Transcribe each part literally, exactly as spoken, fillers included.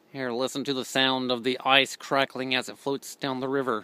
Here, listen to the sound of the ice crackling as it floats down the river.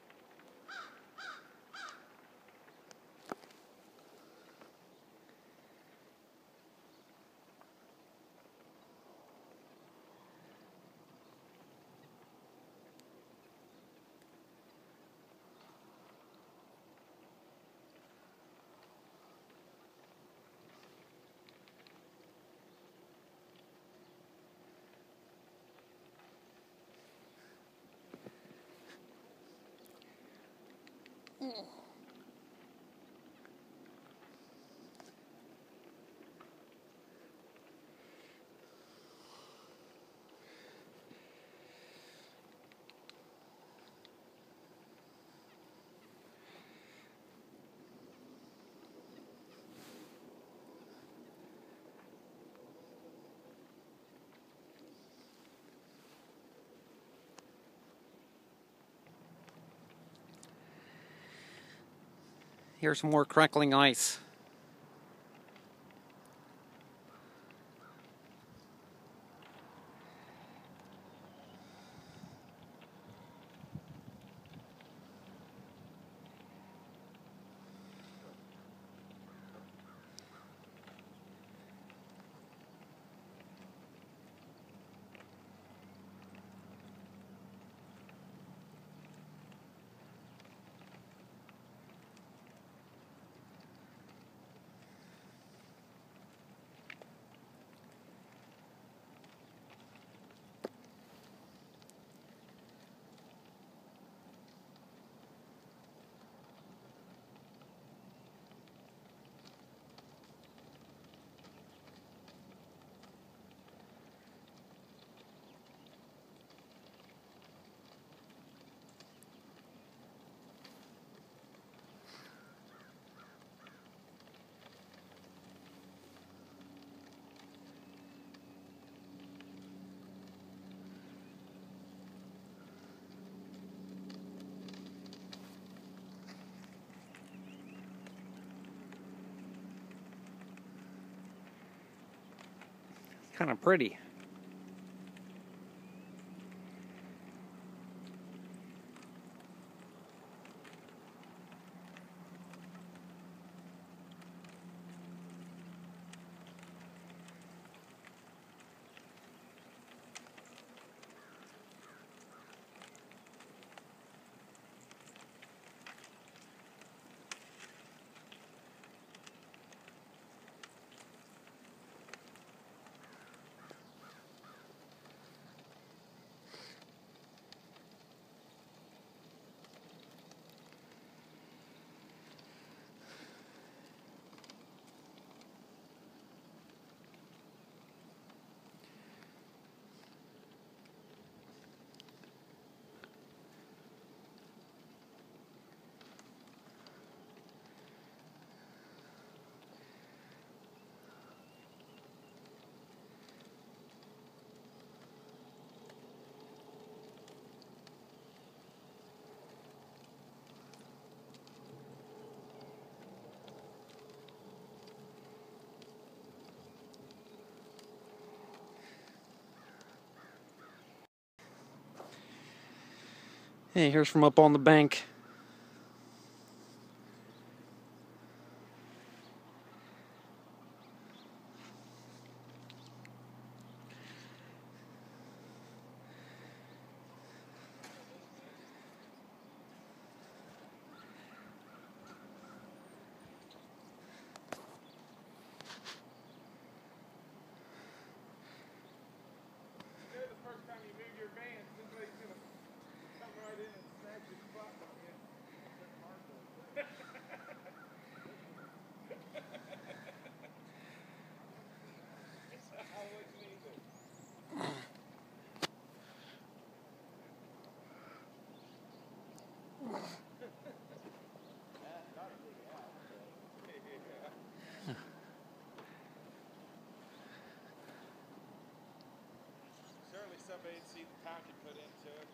Here's some more crackling ice. Kind of pretty. Hey, here's from up on the bank. Certainly somebody would see the time you put into it.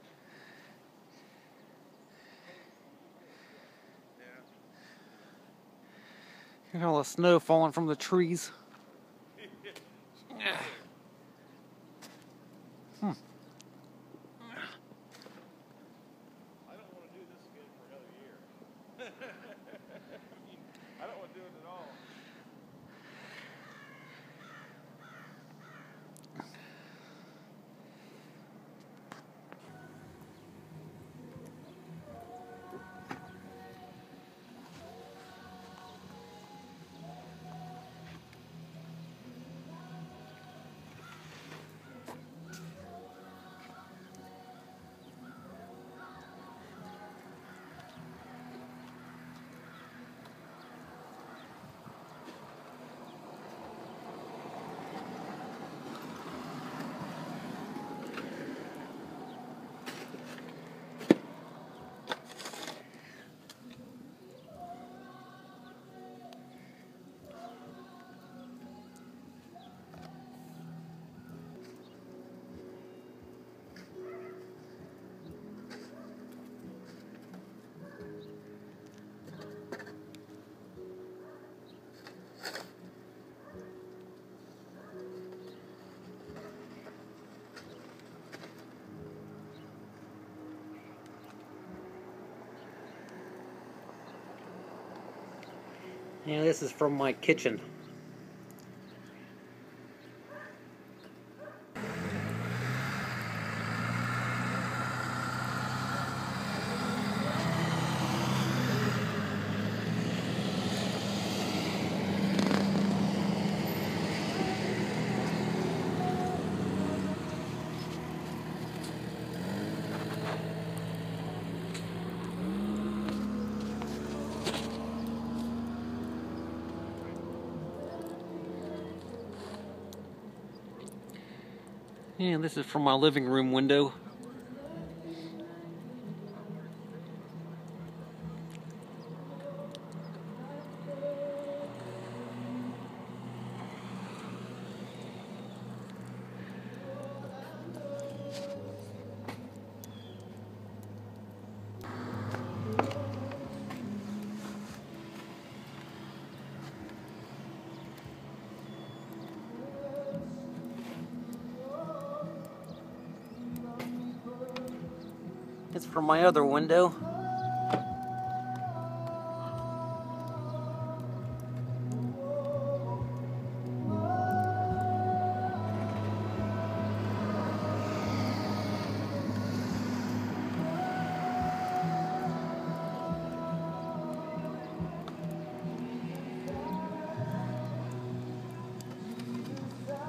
Yeah. Look at all the snow falling from the trees. Hmm. I don't want to do this again for another year. I mean, I don't want to do it at all. Yeah, this is from my kitchen. Yeah, this is from my living room window. It's from my other window.